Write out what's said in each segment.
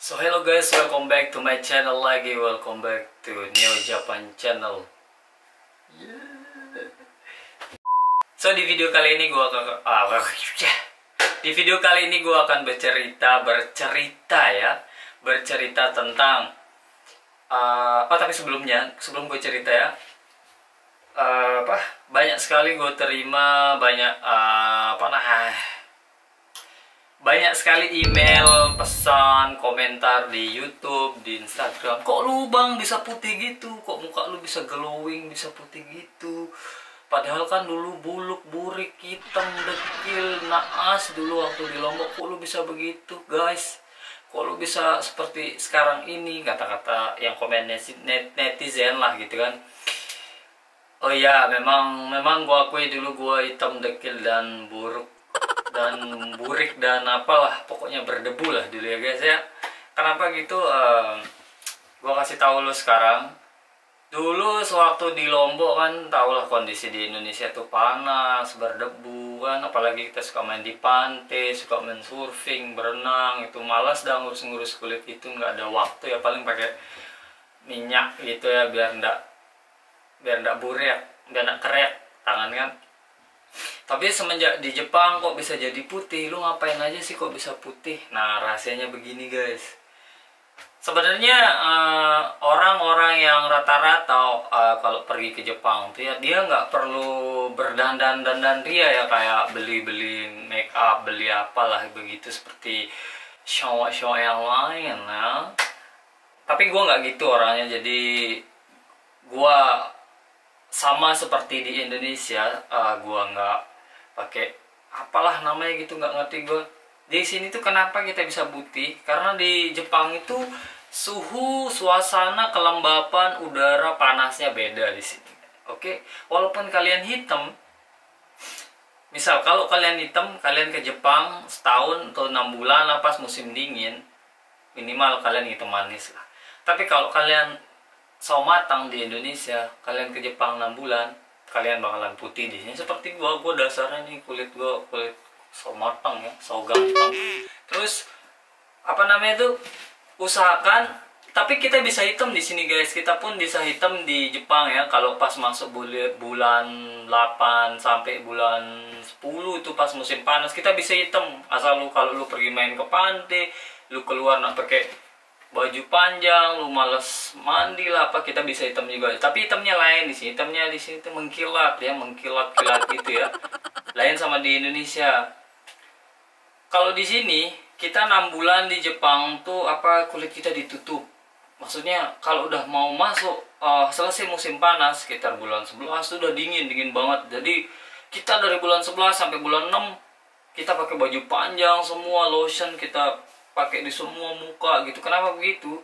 So hello guys, welcome back to my channel lagi. Welcome back to Neo Japan channel. So di video kali ini gua akan bercerita tentang tapi sebelum gue cerita ya, banyak sekali gue terima banyak sekali email, pesan, komentar di YouTube, di Instagram. Kok lu bang bisa putih gitu? Kok muka lu bisa glowing, bisa putih gitu? Padahal kan dulu buluk, burik, hitam, dekil, naas dulu waktu di Lombok. Kok lu bisa begitu guys? Kok lu bisa seperti sekarang ini? Kata-kata yang komen netizen lah gitu kan. Oh iya, memang gua akui dulu gua hitam, dekil, dan buruk dan burik dan apalah, pokoknya berdebu lah dulu ya guys ya. Kenapa gitu? Gua kasih tahu lu sekarang. Dulu sewaktu di Lombok kan tahulah kondisi di Indonesia tuh panas, berdebu kan, apalagi kita suka main di pantai, suka main surfing, berenang, itu malas dah ngurus-ngurus kulit itu, nggak ada waktu ya, paling pakai minyak gitu ya biar ndak burik, biar ndak kerek tangan kan. Tapi semenjak di Jepang kok bisa jadi putih? Lu ngapain aja sih kok bisa putih? Nah rahasianya begini guys. Sebenarnya orang-orang yang rata-rata kalau pergi ke Jepang tuh ya, dia nggak perlu berdandan ria ya, kayak beli make up, beli apalah begitu seperti show yang lain ya. Tapi gue nggak gitu orangnya, jadi gue sama seperti di Indonesia, gue nggak pakai apalah namanya gitu, nggak ngerti gue. Di sini tuh kenapa kita bisa putih? Karena di Jepang itu suhu, suasana, kelembapan udara, panasnya beda di sini. Oke, walaupun kalian hitam, misal kalau kalian hitam, kalian ke Jepang setahun atau 6 bulan lah pas musim dingin, minimal kalian hitam manis lah. Tapi kalau kalian sawo matang di Indonesia, kalian ke Jepang 6 bulan, kalian bakalan putih di sini. Seperti gua dasarnya nih kulit sawo matang ya, sawo gampang. Terus apa namanya itu, usahakan, tapi kita bisa hitam di sini guys. Kita pun bisa hitam di Jepang ya. Kalau pas masuk bulan 8 sampai bulan 10 itu pas musim panas, kita bisa hitam. Asal kalau lu pergi main ke pantai, lu keluar nak pakai baju panjang, lu males mandi lah apa, kita bisa hitam juga. Tapi hitamnya lain di sini. Hitamnya di sini tuh mengkilat ya, mengkilat-kilat gitu ya. Lain sama di Indonesia. Kalau di sini kita 6 bulan di Jepang tuh kulit kita ditutup. Maksudnya kalau udah mau masuk selesai musim panas sekitar bulan 11 tuh udah dingin banget. Jadi kita dari bulan 11 sampai bulan 6 kita pakai baju panjang semua, lotion kita pakai di semua muka gitu. Kenapa begitu?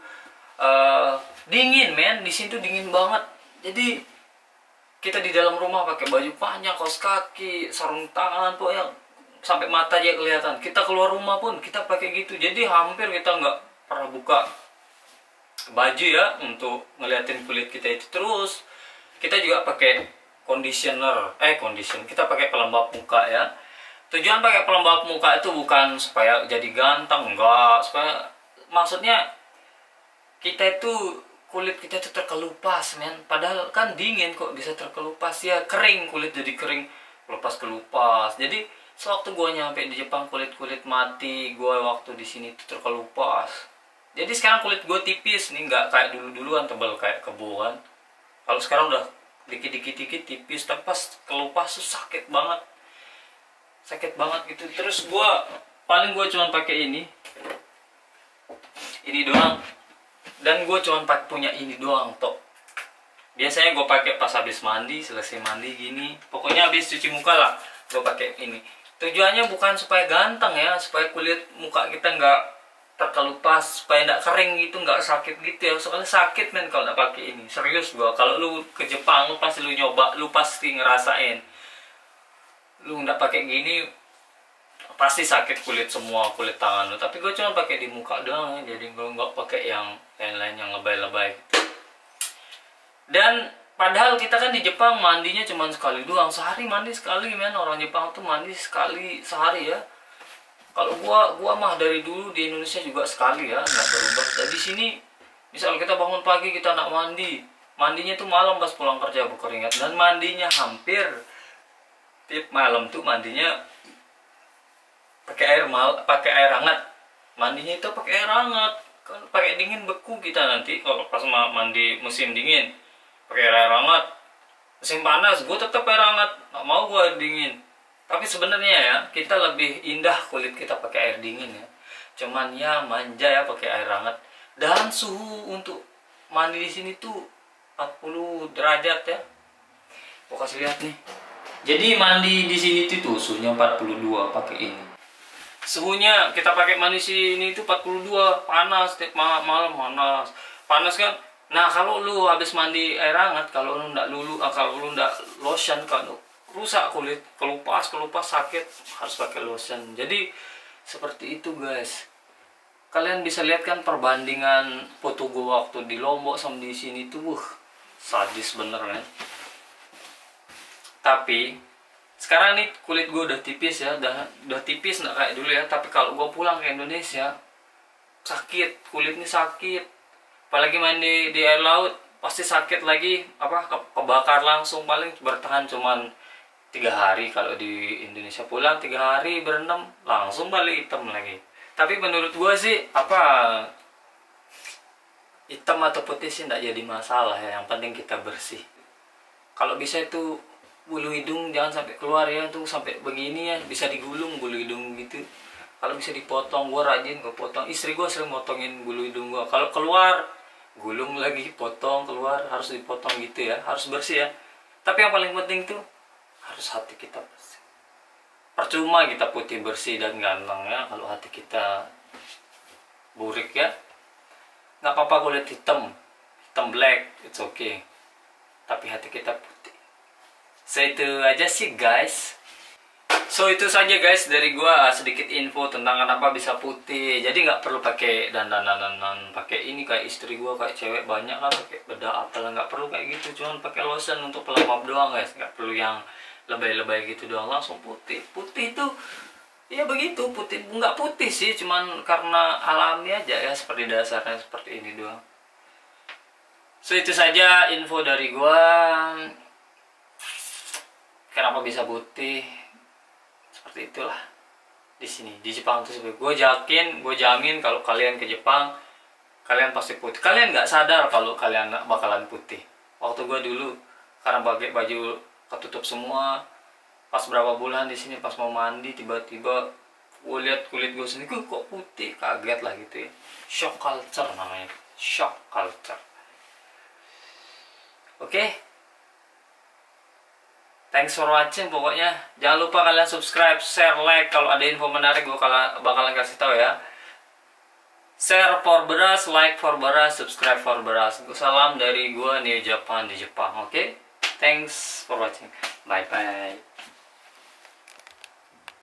Dingin men, di sini tuh dingin banget. Jadi kita di dalam rumah pakai baju panjang, kaos kaki, sarung tangan tuh yang sampai mata aja kelihatan. Kita keluar rumah pun kita pakai gitu. Jadi hampir kita nggak pernah buka baju ya untuk ngeliatin kulit kita itu. Terus kita juga pakai conditioner, kita pakai pelembab muka ya. Tujuan pakai pelembab muka itu bukan supaya jadi ganteng, enggak. Maksudnya kita itu, kulit kita itu terkelupas men. Padahal kan dingin kok bisa terkelupas ya, kering, kulit jadi kering, kelupas. Jadi sewaktu gue nyampe di Jepang kulit mati gue waktu di sini itu terkelupas. Jadi sekarang kulit gue tipis nih, nggak kayak duluan tebal kayak kebo kan. Kalau sekarang udah dikit tipis, tapi pas kelupas tuh sakit banget gitu. Terus gue cuma pakai ini doang, dan gue cuma punya ini doang toh. Biasanya gue pakai pas habis mandi, selesai mandi gini, pokoknya habis cuci muka lah gue pakai ini. Tujuannya bukan supaya ganteng ya, supaya kulit muka kita nggak terkelupas, supaya nggak kering gitu, nggak sakit gitu ya. Soalnya sakit men kalau nggak pakai ini, serius gua. Kalau lu ke Jepang, lu pasti nyoba, lu pasti ngerasain. Lu nggak pakai gini pasti sakit kulit semua, kulit tangan lu. Tapi gue cuma pakai di muka doang ya, jadi gue nggak pakai yang lain-lain yang lebay-lebay gitu. Dan padahal kita kan di Jepang mandinya cuma sekali doang, sehari mandi sekali men. Orang Jepang tuh mandi sekali sehari ya. Kalau gua mah dari dulu di Indonesia juga sekali ya, nggak berubah. Dan di sini misal kita bangun pagi, kita nak mandi, mandinya tuh malam pas pulang kerja berkeringat, dan mandinya hampir tiap malam tuh mandinya pakai air hangat. Mandinya itu pakai air hangat, kan pakai dingin beku kita nanti kalau pas mandi musim dingin pakai air hangat. Musim panas gue tetap air hangat, nggak mau gue air dingin. Tapi sebenarnya ya kita lebih indah kulit kita pakai air dingin ya. Cuman ya manja ya pakai air hangat. Dan suhu untuk mandi di sini tuh 40 derajat ya. Gue kasih lihat nih. Jadi mandi di sini tuh suhunya 42 pakai ini. Suhunya kita pakai mandi sini itu 42, panas tiap malam panas. Panas kan? Nah, kalau lu habis mandi air hangat, kalau lu ndak lotion, kalau rusak kulit, kelupas sakit, harus pakai lotion. Jadi seperti itu, guys. Kalian bisa lihat kan perbandingan foto gue waktu di Lombok sama di sini tuh, sadis bener kan. Tapi sekarang nih kulit gue udah tipis ya, udah tipis nggak kayak dulu ya. Tapi kalau gue pulang ke Indonesia sakit, kulit nih sakit. Apalagi main di air laut pasti sakit lagi, kebakar langsung. Paling bertahan cuman 3 hari. Kalau di Indonesia pulang 3 hari berendam langsung balik hitam lagi. Tapi menurut gue sih hitam atau putih sih nggak jadi masalah ya. Yang penting kita bersih. Kalau bisa itu bulu hidung jangan sampai keluar ya, tuh sampai begini ya, bisa digulung bulu hidung gitu. Kalau bisa dipotong, gue rajin gue potong. Istri gue sering motongin bulu hidung gue. Kalau keluar gulung lagi, potong, keluar, harus dipotong gitu ya, harus bersih ya. Tapi yang paling penting tuh harus hati kita bersih. Percuma kita putih bersih dan ganteng ya kalau hati kita burik ya. Nggak apa-apa kulit hitam black, it's okay. Tapi hati kita putih. So itu aja sih guys. So itu saja guys dari gua, sedikit info tentang kenapa bisa putih. Jadi nggak perlu pakai dandan pakai ini kayak istri gua, kayak cewek banyak kan pakai bedak apalah, nggak perlu kayak gitu. Cuman pakai lotion untuk pelembab doang guys, nggak perlu yang lebay-lebay gitu doang, langsung putih. Putih itu ya begitu, putih nggak putih sih, cuman karena alami aja ya, seperti dasarnya seperti ini doang. So itu saja info dari gua. Kenapa bisa putih? Seperti itulah di sini di Jepang tuh. Gue jamin kalau kalian ke Jepang kalian pasti putih. Kalian nggak sadar kalau kalian bakalan putih. Waktu gue dulu karena pakai baju ketutup semua, pas berapa bulan di sini pas mau mandi tiba-tiba gue lihat kulit gue sendiri kok putih, kaget lah gitu ya. Shock culture namanya, shock culture. Oke. Thanks for watching pokoknya. Jangan lupa kalian subscribe, share, like. Kalau ada info menarik gue bakalan kasih tahu ya. Share for beras, like for beras, subscribe for beras. Salam dari gue New Japan di Jepang. Oke? Thanks for watching. Bye bye.